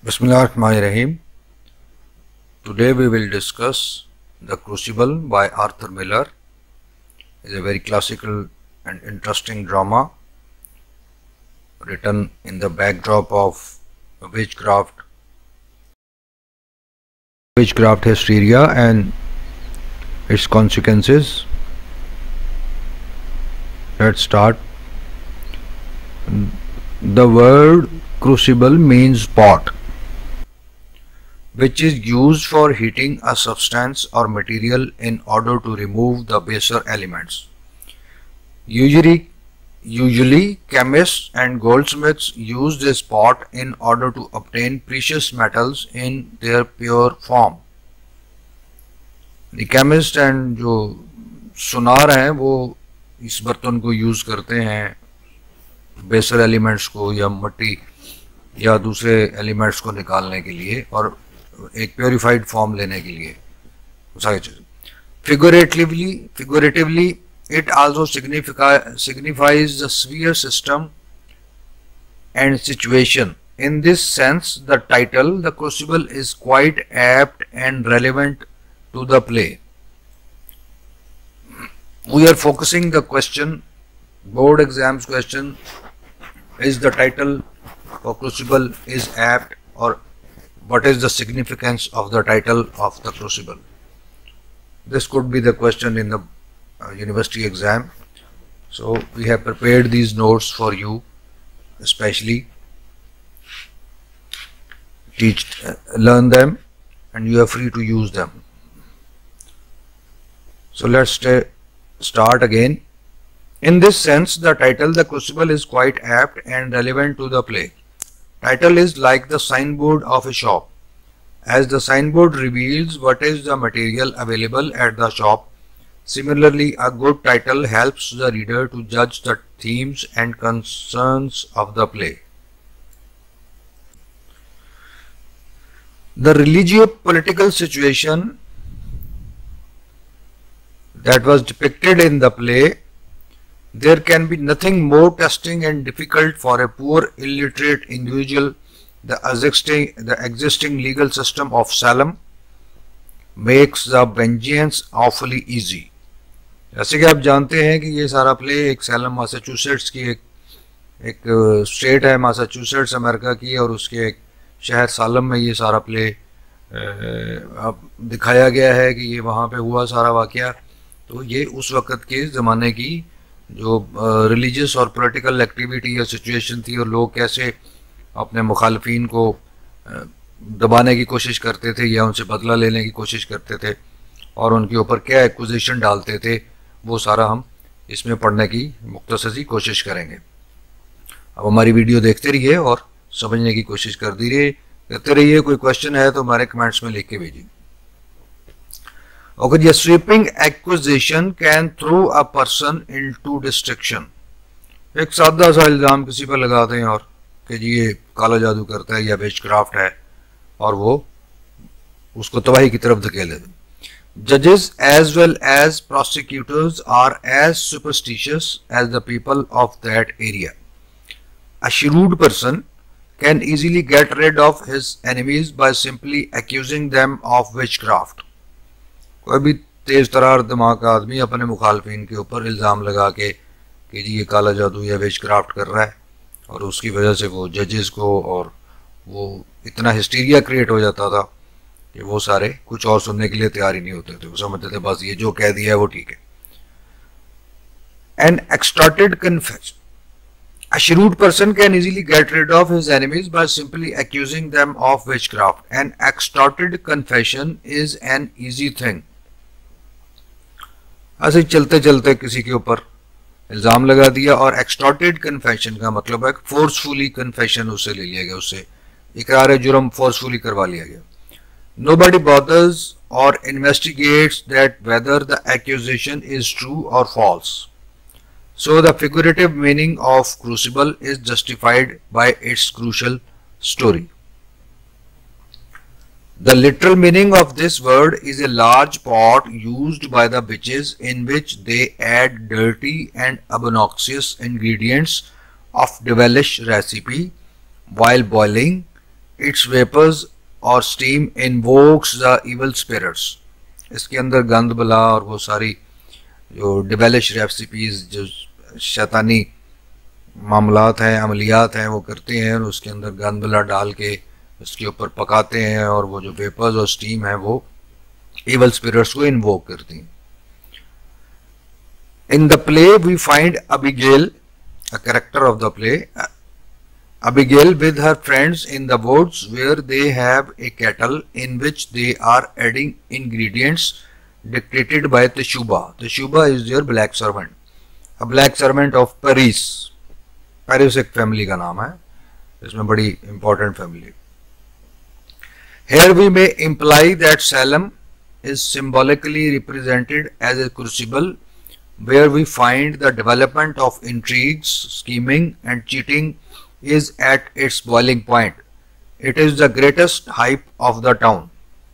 Bismillahirrahmanirrahim. Today we will discuss The Crucible by Arthur Miller. It is a very classical and interesting drama written in the backdrop of witchcraft hysteria and its consequences. Let's start. The word crucible means pot, which is used for heating a substance or material in order to remove the baser elements. Usually chemists and goldsmiths use this pot in order to obtain precious metals in their pure form. The chemist and जो सुनार हैं वो इस बर्तन को use करते हैं बेसर एलिमेंट्स को या मिट्टी या दूसरे एलिमेंट्स को निकालने के लिए और एक प्योरीफाइड फॉर्म लेने के लिए सारी चीजें. Figuratively it also signifies the sphere system and situation. In this sense, the title The Crucible is quite apt and relevant to the play. We are focusing the question, board exams question, is the title for Crucible is apt, or what is the significance of the title of the Crucible? This could be the question in the university exam. So we have prepared these notes for you, especially learn them, and you are free to use them. So let's start again. In this sense, the title The Crucible is quite apt and relevant to the play. Title is like the signboard of a shop, as the signboard reveals what is the material available at the shop. Similarly, a good title helps the reader to judge the themes and concerns of the play. The religio-political situation that was depicted in the play, there can be nothing more testing and difficult for a poor illiterate individual. The existing legal system of Salem makes the vengeance awfully easy. जैसे कि आप जानते हैं कि ये सारा play एक slam Massachusetts की एक स्टेट है, मैसाचुसेट्स अमेरिका की, और उसके एक शहर सालम में ये सारा प्ले दिखाया गया है कि ये वहाँ पे हुआ सारा वाक़या. तो ये उस वक़्त के ज़माने की जो रिलीजियस और पॉलिटिकल एक्टिविटी या सिचुएशन थी, और लोग कैसे अपने मुखालफिन को दबाने की कोशिश करते थे या उनसे बदला लेने की कोशिश करते थे और उनके ऊपर क्या एक्विजिशन डालते थे, वो सारा हम इसमें पढ़ने की मुख्तसर सी कोशिश करेंगे. अब हमारी वीडियो देखते रहिए और समझने की कोशिश करते रहिए. कोई क्वेश्चन है तो हमारे कमेंट्स में लिख के भेजिए. Okay, a sweeping accusation can throw a person into destruction. एक सादा सा इल्ज़ाम किसी पर लगाते हैं और कि जी ये काला जादू करता है या विचक्राफ्ट है, और वो उसको तबाही की तरफ धकेल देते. Judges as well as prosecutors are as superstitious as the people of that area. A shrewd person can easily get rid of his enemies by simply accusing them of witchcraft. कोई भी तेज तरार दिमाग का आदमी अपने मुखालफिन के ऊपर इल्ज़ाम लगा के कि जी ये काला जादू या विचक्राफ्ट कर रहा है, और उसकी वजह से वो जजेस को और वो इतना हिस्टीरिया क्रिएट हो जाता था कि वो सारे कुछ और सुनने के लिए तैयार ही नहीं होते थे. वो समझते थे बस ये जो कह दिया है वो ठीक है. An extorted confession. A shrewd person can easily get rid of his enemies by simply accusing them of witchcraft. An extorted confession is an easy thing. ऐसे चलते चलते किसी के ऊपर इल्ज़ाम लगा दिया, और एक्सटॉर्टेड कन्फेशन का मतलब है फोर्सफुली कन्फेशन उससे ले लिया गया, उससे इकरार जुर्म फोर्सफुली करवा लिया गया. Nobody bothers or investigates that whether the accusation is true or false. So the figurative meaning of crucible is justified by its crucial story. The literal meaning of this word is a large pot used by the witches in which they add dirty and obnoxious ingredients of devilish recipe while boiling its vapors or steam invokes the evil spirits. इसके अंदर गंद बला और वो सारी जो डिवेलिश recipes, जो शैतानी मामलात हैं, अमलियात हैं, वो करते हैं और उसके अंदर गंद बला डाल के उसके ऊपर पकाते हैं और वो जो वेपर्स और स्टीम है वो evil spirits को invoke करती हैं. In the play we find Abigail, a character of the play, Abigail with her friends in the woods where they have a kettle in which they are adding ingredients dictated by Teshuba. Teshuba is their black servant, a black servant of Paris. Paris एक family का नाम है, इसमें बड़ी important family. Here we may imply that Salem is symbolically represented as a crucible where we find the development of intrigues, scheming and cheating is at its boiling point. It is the greatest hype of the town.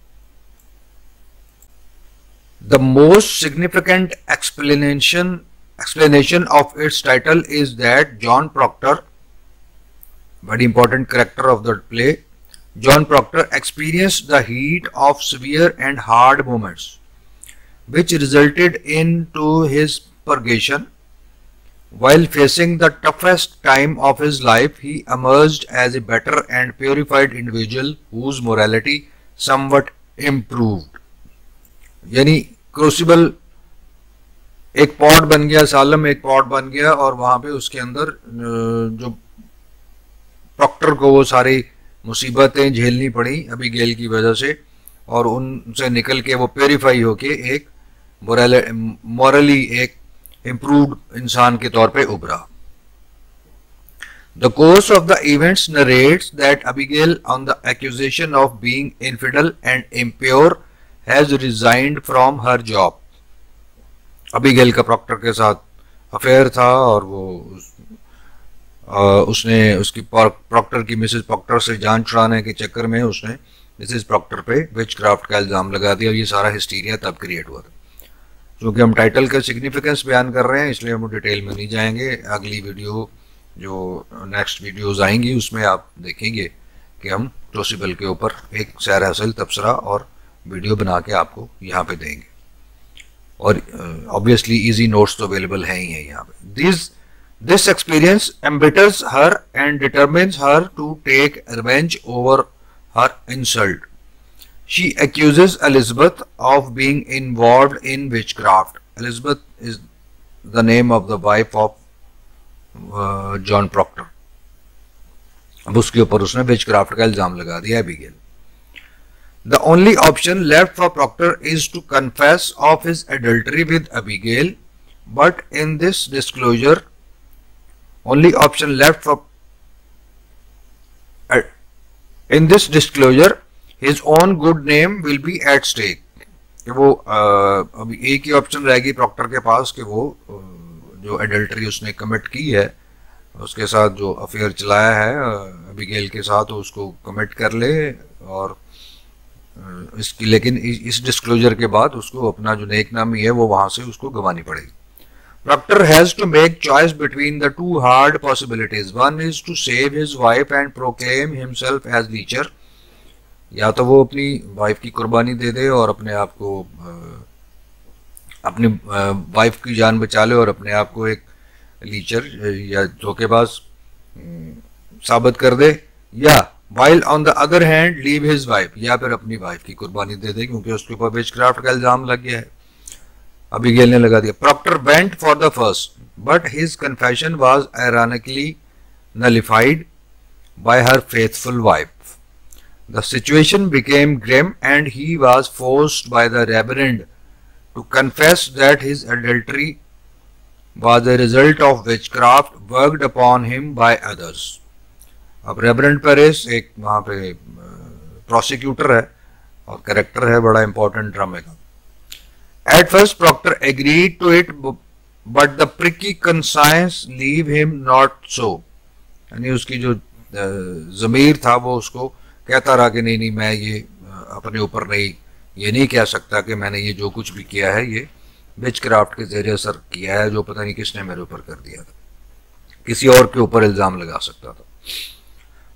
The most significant explanation of its title is that John Proctor, very important character of the play, John Proctor experienced the heat of severe and hard moments, which resulted into his purgation. While facing the toughest time of his life, he emerged as a better and purified individual whose morality somewhat improved. यानी crucible एक pot बन गया, सालम एक pot बन गया और वहां पे उसके अंदर जो प्रॉक्टर को वो सारी मुसीबतें झेलनी पड़ी अबीगेल की वजह से और उनसे निकल के वो प्योरीफाई होके एक मॉरली एक इम्प्रूव्ड इंसान के तौर पे उभरा. The course of the events narrates that Abigail, on the accusation of being infidel and impure, has resigned from her job. Abigail का प्रॉक्टर के साथ अफेयर था और वो उसने उसकी प्रॉक्टर की मिसेस प्रॉक्टर से जान छुड़ाने के चक्कर में उसने मिसेस प्रॉक्टर पे विचक्राफ्ट का इल्ज़ाम लगा दिया और ये सारा हिस्टीरिया तब क्रिएट हुआ था. क्योंकि हम टाइटल का सिग्निफिकेंस बयान कर रहे हैं इसलिए हम डिटेल में नहीं जाएंगे. अगली वीडियो जो नेक्स्ट वीडियोज़ आएंगी उसमें आप देखेंगे कि हम क्रूसिबल के ऊपर एक सैर हासिल तबसरा और वीडियो बना के आपको यहाँ पे देंगे और ऑब्वियसली इजी नोट्स तो अवेलेबल हैं ही हैं यहाँ पे. This experience embitters her and determines her to take revenge over her insult. She accuses Elizabeth of being involved in witchcraft. Elizabeth is the name of the wife of John Proctor. अब उसके ऊपर उसने witchcraft का इल्जाम लगा दिया Abigail. The only option left for Proctor is to confess of his adultery with Abigail, but in this disclosure, his own good name will be at stake. कि वो अभी एक ही ऑप्शन रहेगी प्रॉक्टर के पास कि वो जो एडल्टरी उसने कमिट की है उसके साथ जो अफेयर चलाया है अबीगेल के साथ उसको कमिट कर ले और इसकी लेकिन इस डिस्क्लोजर के बाद उसको अपना जो नेक नामी है वो वहां से उसको गंवानी पड़ेगी. Proctor has to make choice between the two hard possibilities. One is to save his wife and proclaim himself as leacher. या तो वो अपनी वाइफ की कुर्बानी दे दे और अपने आप को अपनी वाइफ की जान बचा ले और अपने आप को एक लीचर या धोखेबाज साबित कर दे, या while on the other hand leave his wife, या फिर अपनी वाइफ की कुर्बानी दे दे क्योंकि उसके ऊपर विचक्राफ्ट का इल्जाम लग गया है. Abigail ने लगा दिया. Proctor went for the first, but his confession was ironically nullified by her faithful wife. The situation became grim and he was forced by the reverend to confess that his adultery was a result of witchcraft worked upon him by others. अब Reverend Parris एक वहाँ पे prosecutor है और character है बड़ा important ड्रामे का. At first Proctor agreed to it, but the pricky conscience leave him not so. यानी उसकी जो ज़मीर था वो उसको कहता रहा कि नहीं मैं ये अपने ऊपर ये नहीं कह सकता कि मैंने ये जो कुछ भी किया है ये विचक्राफ्ट के ज़रिए असर किया है जो पता नहीं किसने मेरे ऊपर कर दिया था, किसी और के ऊपर इल्ज़ाम लगा सकता था.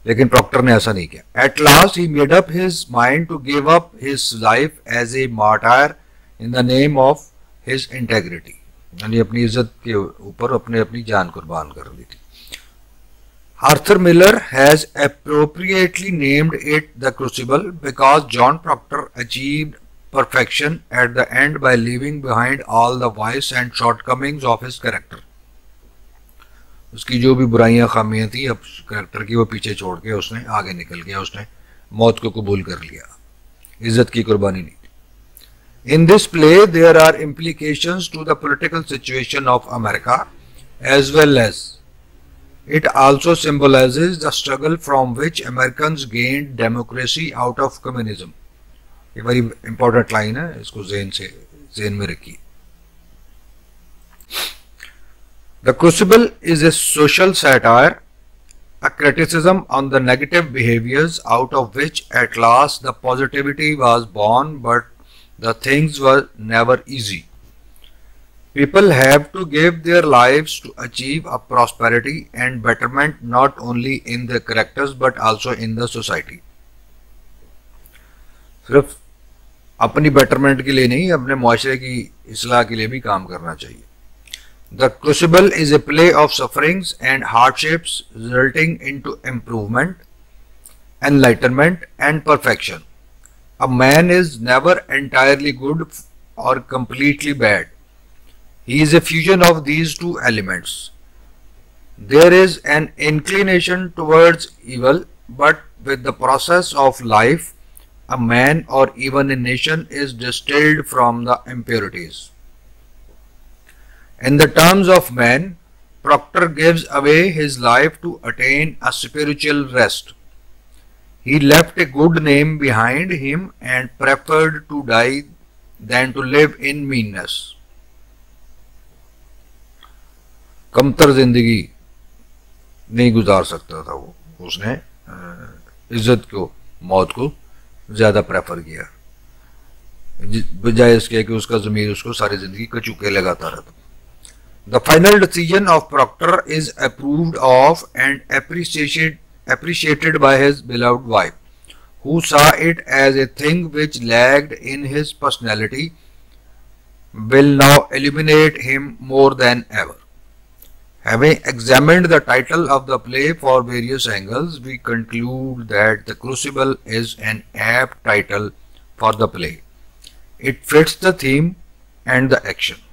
लेकिन प्रॉक्टर ने ऐसा नहीं किया. At last he made up his mind to give up his life as a martyr in the name of his integrity. यानी अपनी इज्जत के ऊपर अपनी जान कुर्बान कर दी थी. Arthur Miller has appropriately named it the Crucible because John Proctor achieved perfection at the end by leaving behind all the vice and shortcomings of his character. उसकी जो भी बुराइयां खामियां थी अब कैरेक्टर की वो पीछे छोड़ के उसने आगे निकल गया, उसने मौत को कबूल कर लिया, इज्जत की कुर्बानी नहीं. In this play there are implications to the political situation of America as well as it also symbolizes the struggle from which Americans gained democracy out of communism. ये बड़ी इंपॉर्टेंट लाइन है, इसको ज़हन में रखिए. The Crucible is a social satire, a criticism on the negative behaviors out of which at last the positivity was born, but the things were never easy. People have to give their lives to achieve a prosperity and betterment not only in their characters but also in the society. सिर्फ अपनी betterment के लिए नहीं, अपने मुआशरे की इस्लाह के लिए भी काम करना चाहिए. The Crucible is a play of sufferings and hardships resulting into improvement, enlightenment and perfection. A man is never entirely good or completely bad. He is a fusion of these two elements. There is an inclination towards evil, but with the process of life, a man or even a nation is distilled from the impurities. In the terms of man, Proctor gives away his life to attain a spiritual rest. He left a good name behind him and preferred to die than to live in meanness. कमतर जिंदगी नहीं गुजार सकता था वो, उसने इज्जत को, मौत को ज़्यादा प्रेफर किया बजाय इसके कि उसका ज़मीर उसको सारी ज़िंदगी कचूके लगाता रहता. The final decision of Proctor is approved of and appreciated by his beloved wife, who saw it as a thing which lagged in his personality, will now illuminate him more than ever. Having examined the title of the play for various angles, we conclude that The Crucible is an apt title for the play. It fits the theme and the action.